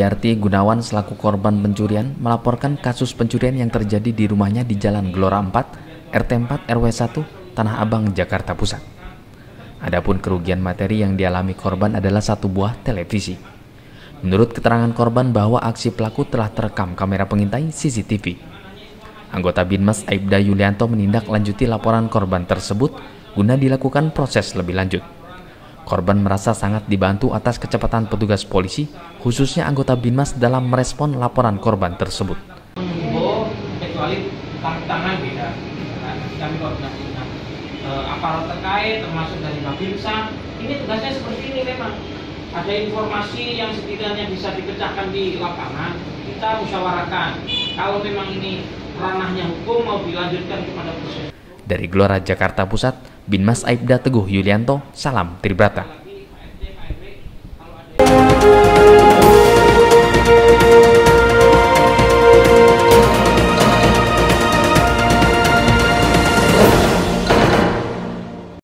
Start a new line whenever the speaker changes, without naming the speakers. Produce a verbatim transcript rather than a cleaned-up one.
Sugiarti Gunawan selaku korban pencurian melaporkan kasus pencurian yang terjadi di rumahnya di Jalan Gelora empat, R T empat R W satu, Tanah Abang, Jakarta Pusat. Adapun kerugian materi yang dialami korban adalah satu buah televisi. Menurut keterangan korban bahwa aksi pelaku telah terekam kamera pengintai C C T V. Anggota Binmas Aibda Yulianto menindaklanjuti laporan korban tersebut guna dilakukan proses lebih lanjut. Korban merasa sangat dibantu atas kecepatan petugas polisi, khususnya anggota Binmas dalam merespon laporan korban tersebut.
Menghimbau kecuali tangan beda, kami koordinasi dengan aparat terkait, termasuk dari Babinsa. Ini tugasnya seperti ini memang. Ada informasi yang setidaknya bisa dipecahkan di lapangan, kita musyawarahkan. Kalau memang ini ranahnya hukum mau dilanjutkan kepada proses.
Dari Gelora Jakarta Pusat, Binmas Aibda Teguh Yulianto, salam Tribrata.